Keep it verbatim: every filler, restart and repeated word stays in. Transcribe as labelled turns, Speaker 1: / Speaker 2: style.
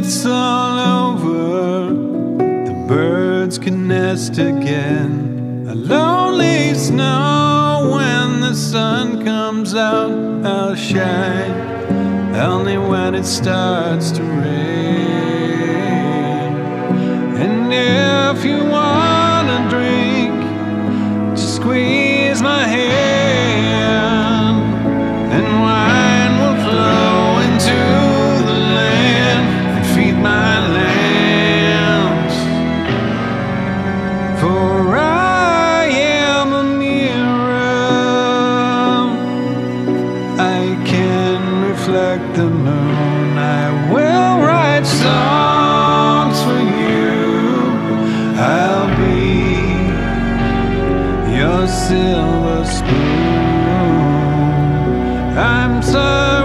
Speaker 1: it's all over, the birds can nest again. A lonely snow when the sun comes out, I'll shine only when it starts to rain. And if you want a drink, just squeeze my hand, and wine will flow into the land and feed my lambs. For I am a mirror, I can reflect the moon. I will write songs for you. I'll be your silver spoon. I'm sorry.